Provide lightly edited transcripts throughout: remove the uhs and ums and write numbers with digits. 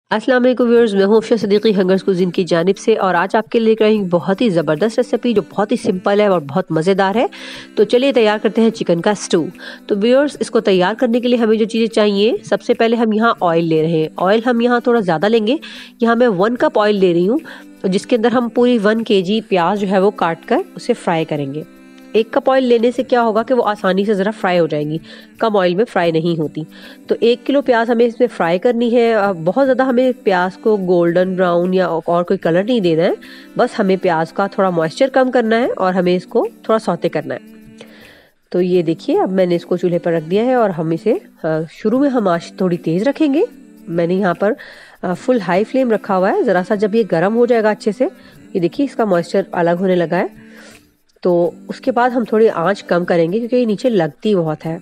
अस्सलाम वालेकुम व्यूअर्स, मैं हूं अफशा सदीकी हंगर्स कुज़ीन की जानिब से। और आज आपके लिए लेकर आई हूं बहुत ही ज़बरदस्त रेसिपी जो बहुत ही सिंपल है और बहुत मज़ेदार है। तो चलिए तैयार करते हैं चिकन का स्टू। तो व्यूअर्स, इसको तैयार करने के लिए हमें जो चीज़ें चाहिए, सबसे पहले हम यहाँ ऑयल ले रहे हैं। ऑयल हम यहाँ थोड़ा ज़्यादा लेंगे। यहाँ मैं 1 कप ऑयल ले रही हूँ, जिसके अंदर हम पूरी 1 kg प्याज जो है वो काट कर उसे फ्राई करेंगे। 1 कप ऑयल लेने से क्या होगा कि वो आसानी से ज़रा फ्राई हो जाएंगी, कम ऑयल में फ्राई नहीं होती। तो 1 किलो प्याज हमें इसमें फ्राई करनी है। बहुत ज़्यादा हमें प्याज को गोल्डन ब्राउन या और कोई कलर नहीं देना है, बस हमें प्याज का थोड़ा मॉइस्चर कम करना है और हमें इसको थोड़ा सौते करना है। तो ये देखिए, अब मैंने इसको चूल्हे पर रख दिया है और हम इसे शुरू में हम आंच थोड़ी तेज़ रखेंगे। मैंने यहाँ पर फुल हाई फ्लेम रखा हुआ है। ज़रा सा जब ये गर्म हो जाएगा अच्छे से, ये देखिए इसका मॉइस्चर अलग होने लगा है, तो उसके बाद हम थोड़ी आंच कम करेंगे क्योंकि ये नीचे लगती बहुत है।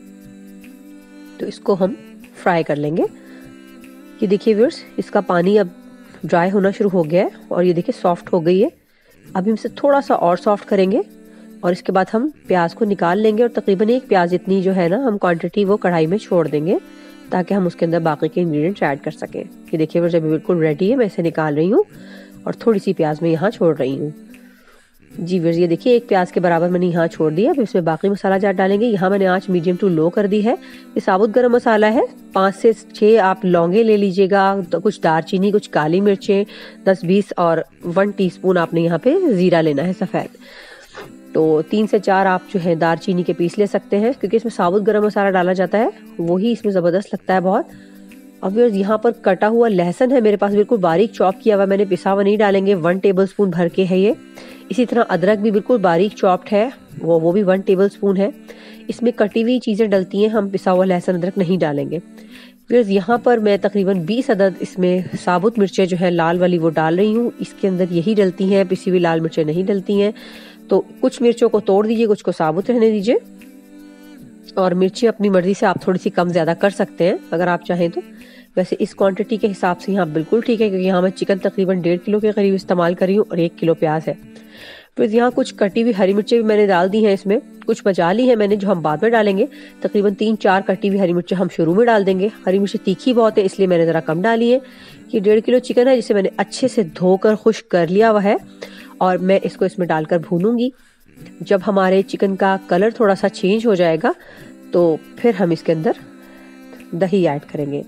तो इसको हम फ्राई कर लेंगे। ये देखिए व्यूअर्स, इसका पानी अब ड्राई होना शुरू हो गया है और ये देखिए सॉफ्ट हो गई है। अभी हम इसे थोड़ा सा और सॉफ्ट करेंगे और इसके बाद हम प्याज को निकाल लेंगे और तकरीबन 1 प्याज इतनी जो है ना, हम क्वांटिटी वो कढ़ाई में छोड़ देंगे ताकि हम उसके अंदर बाकी के इंग्रेडिएंट्स ऐड कर सकें। ये देखिए व्यूअर्स, अभी बिल्कुल रेडी है। मैं इसे निकाल रही हूँ और थोड़ी सी प्याज में यहाँ छोड़ रही हूँ। जी व्यूअर्स, ये देखिए 1 प्याज के बराबर मैंने यहाँ छोड़ दिया। अब इसमें बाकी मसाला जार डालेंगे। यहाँ मैंने आंच मीडियम टू लो कर दी है। ये साबुत गरम मसाला है। 5 से 6 आप लौंगे ले लीजिएगा, तो कुछ दारचीनी, कुछ काली मिर्चें 10-20 और 1 टीस्पून आपने यहाँ पे जीरा लेना है सफ़ेद। तो 3 से 4 आप जो है दारचीनी के पीस ले सकते हैं, क्योंकि इसमें साबुत गरम मसाला डाला जाता है, वही इसमें ज़बरदस्त लगता है बहुत। अब यहाँ पर कटा हुआ लहसुन है मेरे पास, बिल्कुल बारीक चॉप किया हुआ, मैंने पिसा हुआ नहीं डालेंगे। 1 टेबलस्पून भर के है ये। इसी तरह अदरक भी बिल्कुल बारीक चॉप्ड है, वो भी 1 टेबलस्पून है। इसमें कटी हुई चीज़ें डलती हैं, हम पिसा हुआ लहसुन अदरक नहीं डालेंगे। फिर यहाँ पर मैं तकरीबन 20 अदद इसमें साबुत मिर्चें जो है लाल वाली वो डाल रही हूँ। इसके अंदर यही डलती हैं, पिसी हुई लाल मिर्चें नहीं डलती हैं। तो कुछ मिर्चों को तोड़ दीजिए, कुछ को साबुत रहने दीजिए। और मिर्ची अपनी मर्जी से आप थोड़ी सी कम ज़्यादा कर सकते हैं अगर आप चाहें तो। वैसे इस क्वांटिटी के हिसाब से यहाँ बिल्कुल ठीक है, क्योंकि यहाँ मैं चिकन तकरीबन 1.5 किलो के करीब इस्तेमाल कर रही हूँ और 1 किलो प्याज है। फिर यहाँ कुछ कटी हुई हरी मिर्चें भी मैंने डाल दी हैं इसमें, कुछ बचा ली है मैंने जो हम बाद में डालेंगे। तकरीबन 3-4 कटी हुई हरी मिर्चें हम शुरू में डाल देंगे। हरी मिर्चें तीखी बहुत है, इसलिए मैंने ज़रा कम डाली है। ये 1.5 किलो चिकन है, जिसे मैंने अच्छे से धोकर खुश्क कर लिया हुआ है और मैं इसको इसमें डालकर भूनूंगी। जब हमारे चिकन का कलर थोड़ा सा चेंज हो जाएगा, तो फिर हम इसके अंदर दही ऐड करेंगे।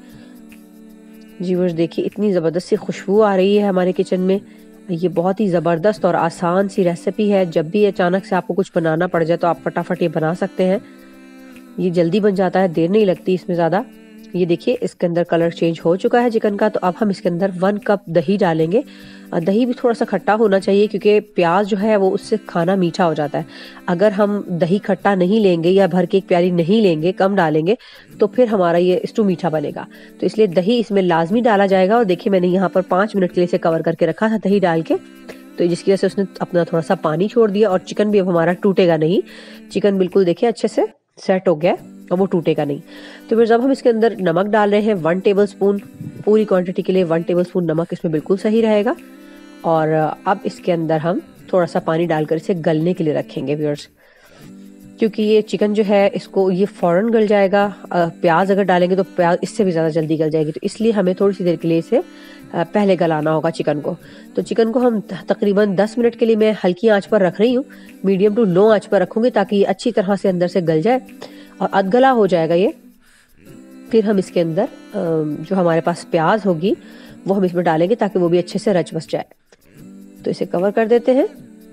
जी व्यूअर्स, देखिए इतनी ज़बरदस्त सी खुशबू आ रही है हमारे किचन में। ये बहुत ही ज़बरदस्त और आसान सी रेसिपी है। जब भी अचानक से आपको कुछ बनाना पड़ जाए तो आप फटाफट ये बना सकते हैं। ये जल्दी बन जाता है, देर नहीं लगती इसमें ज़्यादा। ये देखिए इसके अंदर कलर चेंज हो चुका है चिकन का। तो अब हम इसके अंदर 1 कप दही डालेंगे। दही भी थोड़ा सा खट्टा होना चाहिए, क्योंकि प्याज जो है वो उससे खाना मीठा हो जाता है। अगर हम दही खट्टा नहीं लेंगे या भर के 1 प्याली नहीं लेंगे, कम डालेंगे, तो फिर हमारा ये स्टू मीठा बनेगा। तो इसलिए दही इसमें लाजमी डाला जाएगा। और देखिए मैंने यहाँ पर 5 मिनट के लिए इसे कवर करके रखा था दही डाल के, तो जिसकी वजह से उसने अपना थोड़ा सा पानी छोड़ दिया और चिकन भी अब हमारा टूटेगा नहीं। चिकन बिल्कुल देखिए अच्छे से सेट हो गया और वो टूटेगा नहीं। तो फिर जब हम इसके अंदर नमक डाल रहे हैं 1 टेबलस्पून, पूरी क्वांटिटी के लिए 1 टेबलस्पून नमक इसमें बिल्कुल सही रहेगा। और अब इसके अंदर हम थोड़ा सा पानी डालकर इसे गलने के लिए रखेंगे व्यूअर्स, क्योंकि ये चिकन जो है इसको ये फौरन गल जाएगा। प्याज अगर डालेंगे तो प्याज इससे भी ज़्यादा जल्दी गल जाएगी, तो इसलिए हमें थोड़ी सी देर के लिए इसे पहले गलाना होगा चिकन को। तो चिकन को हम तकरीबन 10 मिनट के लिए मैं हल्की आंच पर रख रही हूँ, मीडियम टू लो आंच पर रखूंगी ताकि ये अच्छी तरह से अंदर से गल जाए और अधगला हो जाएगा ये। फिर हम इसके अंदर जो हमारे पास प्याज होगी वो हम इसमें डालेंगे ताकि वो भी अच्छे से रच बस जाए। तो इसे कवर कर देते हैं।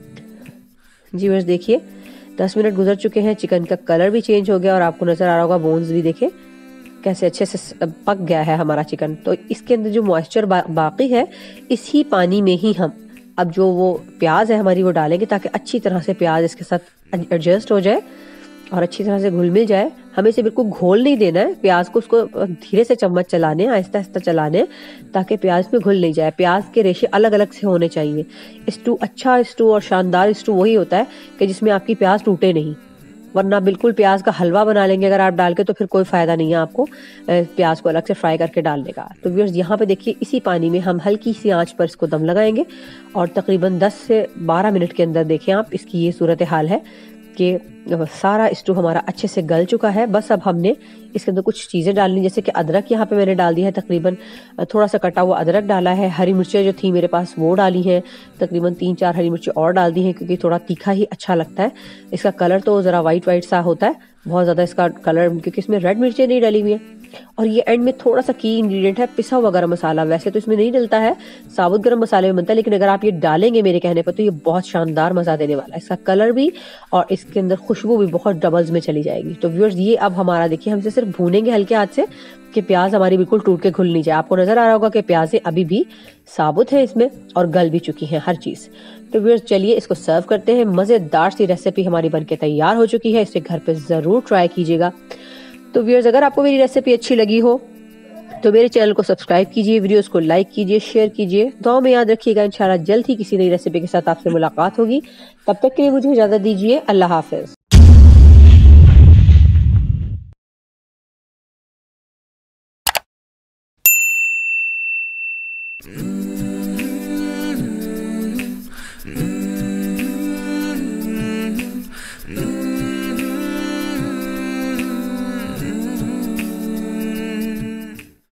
जी बस देखिए 10 मिनट गुजर चुके हैं, चिकन का कलर भी चेंज हो गया और आपको नजर आ रहा होगा बोन्स भी देखे कैसे अच्छे से पक गया है हमारा चिकन। तो इसके अंदर जो मॉइस्चर बाकी है, इसी पानी में ही हम अब जो वो प्याज है हमारी वो डालेंगे ताकि अच्छी तरह से प्याज इसके साथ एडजस्ट हो जाए और अच्छी तरह से घुल मिल जाए। हमें इसे बिल्कुल घोल नहीं देना है प्याज को, उसको धीरे से चम्मच चलाने, आहिस्ता आहिस्ता चलाने, ताकि प्याज में घुल नहीं जाए। प्याज के रेशे अलग अलग से होने चाहिए। स्टू अच्छा स्टू और शानदार स्टू वही होता है कि जिसमें आपकी प्याज टूटे नहीं, वरना बिल्कुल प्याज का हलवा बना लेंगे अगर आप डाल के, तो फिर कोई फायदा नहीं है आपको प्याज को अलग से फ्राई करके डालने का। तो व्यूअर्स यहाँ पे देखिए इसी पानी में हम हल्की सी आंच पर इसको दम लगाएंगे और तकरीबन 10 से 12 मिनट के अंदर देखें आप इसकी ये सूरत हाल है। कि सारा स्टू हमारा अच्छे से गल चुका है। बस अब हमने इसके अंदर कुछ चीज़ें डालनी, जैसे कि अदरक यहाँ पे मैंने डाल दिया है, तकरीबन थोड़ा सा कटा हुआ अदरक डाला है। हरी मिर्चें जो थी मेरे पास वो डाली हैं, तकरीबन 3-4 हरी मिर्चें और डाल दी हैं, क्योंकि थोड़ा तीखा ही अच्छा लगता है। इसका कलर तो ज़रा वाइट वाइट सा होता है, बहुत ज़्यादा इसका कलर, क्योंकि इसमें रेड मिर्चें नहीं डाली हुई है। और ये एंड में थोड़ा सा की इंग्रेडिएंट है, पिसा हुआ गरम मसाला। वैसे तो इसमें नहीं डलता है, साबुत गरम मसाले में बनता है, लेकिन अगर आप ये डालेंगे मेरे कहने पर तो ये बहुत शानदार मजा देने वाला है। इसका कलर भी और इसके अंदर खुशबू भी बहुत डबल्स में चली जाएगी। तो व्यूअर्स, ये अब हमारा देखिए, हम इसे सिर्फ भूनेंगे हल्के हाथ से कि प्याज हमारी बिल्कुल टूट के घुल नहीं जाए। आपको नजर आ रहा होगा कि प्याजें अभी भी साबुत है इसमें और गल भी चुकी हैं हर चीज। तो व्यूअर्स, चलिए इसको सर्व करते हैं। मजेदार सी रेसिपी हमारी बनके तैयार हो चुकी है, इसे घर पे जरूर ट्राई कीजिएगा। तो व्यूअर्स, अगर आपको मेरी रेसिपी अच्छी लगी हो तो मेरे चैनल को सब्सक्राइब कीजिए, वीडियोस को लाइक कीजिए, शेयर कीजिए। दुआ में याद रखिएगा, इंशाल्लाह जल्द ही किसी नई रेसिपी के साथ आपसे मुलाकात होगी। तब तक के लिए मुझे इजाजत दीजिए। अल्लाह हाफिज।